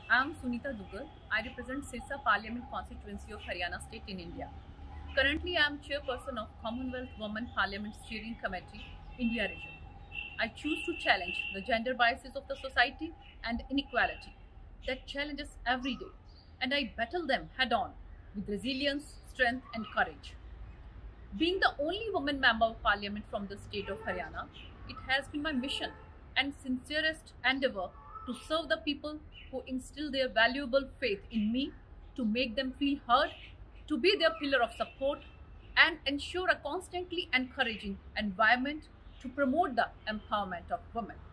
I am Sunita Dugal. I represent Sirsa Parliament constituency of Haryana state in India. Currently, I am chairperson of Commonwealth Women Parliament Steering Committee, India region. I choose to challenge the gender biases of the society and inequality that challenge us every day, and I battle them head on with resilience, strength, and courage. Being the only woman member of parliament from the state of Haryana, it has been my mission and sincerest endeavor to serve the people who instill their valuable faith in me, to make them feel heard, to be their pillar of support, and ensure a constantly encouraging environment to promote the empowerment of women.